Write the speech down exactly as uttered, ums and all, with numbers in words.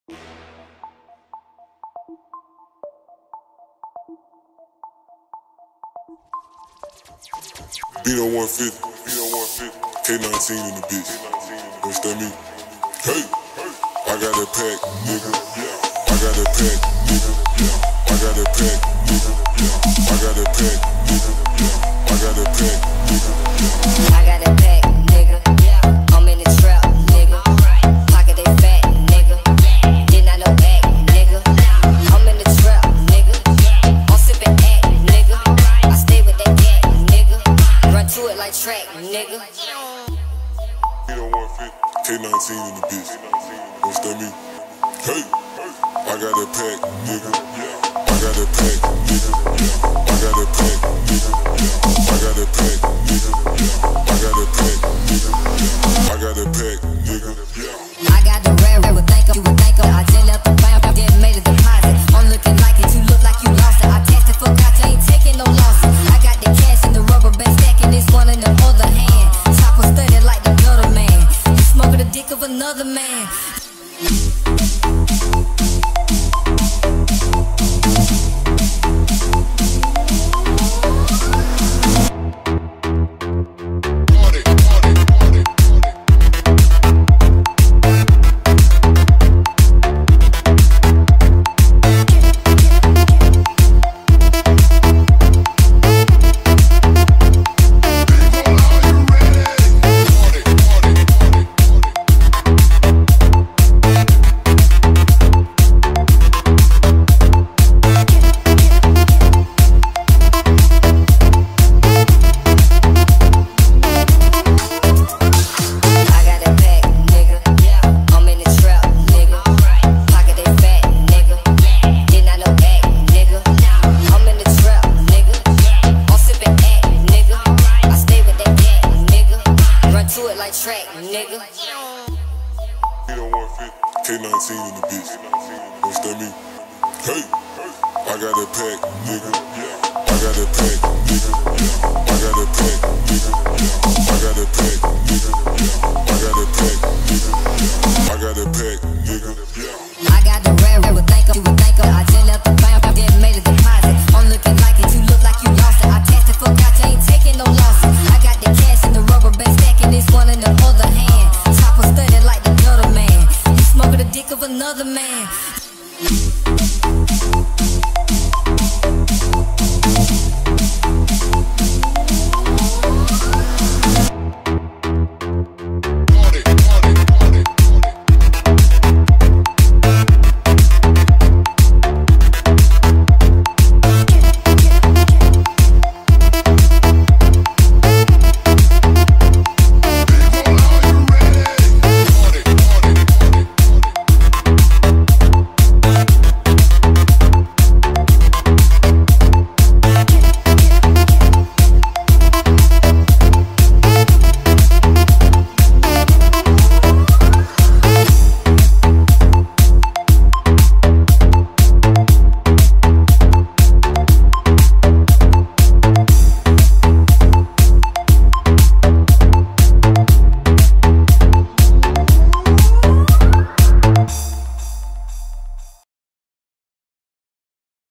Beat on one fifty, beat on one fifty, K nineteen in the bitch. Understand me? Hey, I got that pack, nigga. I got that pack, nigga. I got that pack, nigga. I got that pack, nigga. I got that pack, nigga. I got that pack, nigga. I'm in the trap, nigga. Pocket they fat, nigga. Did not know act, nigga. I'm in the trap, nigga. I'm sippin' act, nigga. I stay with that gat, nigga. Run to it like track, nigga. Beat on one fifty, K nineteen in the bitch. Understand me? Hey, I got that pack, nigga. I got that pack, nigga. I got that pack, nigga. I got that pack, nigga. I got that pack, nigga. I got that pack, nigga. I got the rare, rare, would think of, you would think of. I just left the bank, I just made a deposit. I'm looking like it, you look like you lost it. I cashed the fuck out, you ain't taking no losses. I got the cash in the rubber band, stacking this one in the other hand. Chopper studded like the gutter man. You smoking the dick of another man. Track, nigga. Beat on one fifty, K nineteen in the bitch. Understand me? Hey, I got that pack, nigga. I got that pack, nigga. I got that pack, nigga. I got that pack, nigga. I got that pack, nigga. I got that pack, nigga. I got the rare, rare, would think of, you would think of. I just left the bank, I just made a deposit. I'm looking like it, you look like you lost it. I cashed the fuck out, you ain't taking no losses. I got the cash in the rubber band, stacking this one in the other hand. Chopper studded like the gutter man. You smoking the dick of another man.